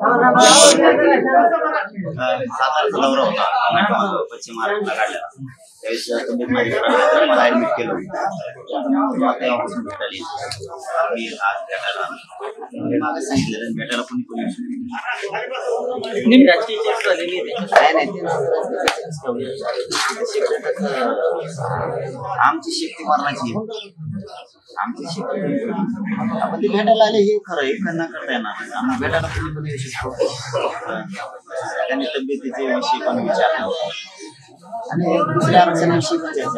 साताराचा दौरा होता पश्चिम महाराष्ट्राला काढला त्यावेळेस तब्येत माझी खराब झाली मला ऍडमिट केलं तेव्हापासून भेटायला मी आज भेटायला मागे सांगितलं भेटायला कोणी राजकीय चर्चा झालेली आमची शेती मरणाची आमची शेती आपण ते भेटायला आले हे खरं हे न करता येणार आम्ही भेटायला कोणी पण येऊ शकतो त्यांनी तब्येतीचे विषय पण विचारले आणि दुसऱ्या आरक्षणाविषयी पण चर्चा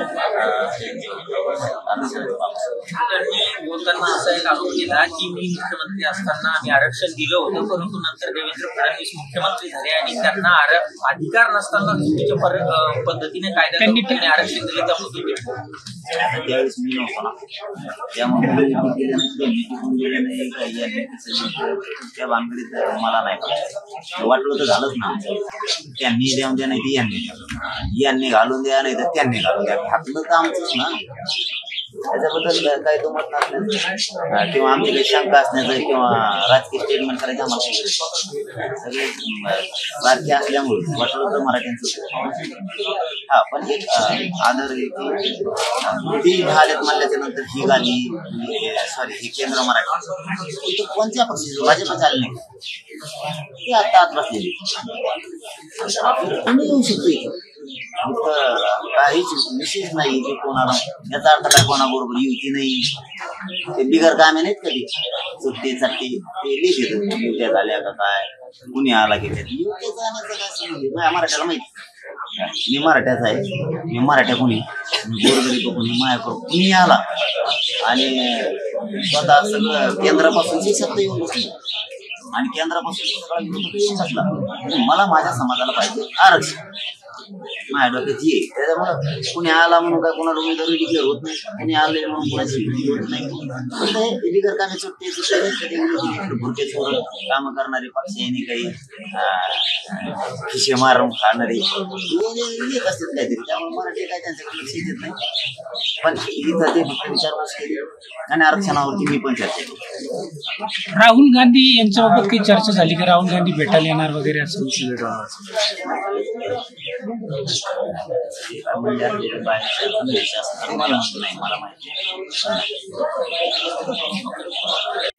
बोलताना असा एक आरोप केला की मी मुख्यमंत्री असताना आम्ही आरक्षण दिलं होतं परंतु नंतर देवेंद्र फडणवीस मुख्यमंत्री झाले आणि त्यांना अधिकार नसताना चुकीच्या पद्धतीने कायद्याने आरक्षण दिले त्यामुळे त्यावेळेस मी नव्हतो ना त्यामुळे त्या भानगडीत मला नाही वाटलं तर झालंच ना त्यांनी देऊन द्या नाही ते यांनी घालून द्या नाही तर त्यांनी घालून द्या घातलं तर आमचंच ना त्याच्याबद्दल काही दुमत नसण्याचं किंवा आमची काही शंका असण्याचं किंवा राजकीय स्टेटमेंट करायचं आम्हाला सगळे सारखे असल्यामुळे वाटलं तर मराठ्यांचं हा पण एक आदर आहे की झालेत म्हणल्याच्या नंतर ही गाली सॉरी हे केंद्र मराठी कोणत्या पक्षाचं भाजपचं आले नाही ते आता आत बसलेली कोणी येऊ शकतो इथं काहीच विशेष नाही की कोणाला याचा अर्थ काय कोणाबरोबर युती नाही ते बिगर कामे नाहीत कधी सुट्टी चट्टी ते लिहित युत्या झाल्या का काय कुणी आला की युत्या जाण्याचं काय समजलं मराठ्याला माहिती मी मराठ्याचा आहे मी मराठ्या कुणी गोरगरीब कुणी मायाकडून कुणी आला आणि स्वतः सगळं केंद्रापासून शब्द येऊन बसले आणि केंद्रापासून सगळा येऊन बसला मला माझ्या समाजाला पाहिजे आरक्षण माझ्या डोक्यात ये त्याच्यामुळं कुणी आला म्हणून काय कोणाला उमेदवारी डिक्लेअर होत नाही कुणी आले म्हणून कोणाची होत नाही बिगर कामे सुट्टी भुरके चोर कामं करणारे पक्ष यांनी काही खिशे मारून खाणारे येत असतात काहीतरी त्यामुळे मराठी काय त्यांच्याकडे लक्ष देत नाही पण इथं ते फक्त विचारपूस केली आणि आरक्षणावरती मी पण चर्चा केली राहुल गांधी यांच्याबाबत काही चर्चा झाली की राहुल गांधी भेटायला येणार वगैरे असं म्हणजे बाहेर मला माहिती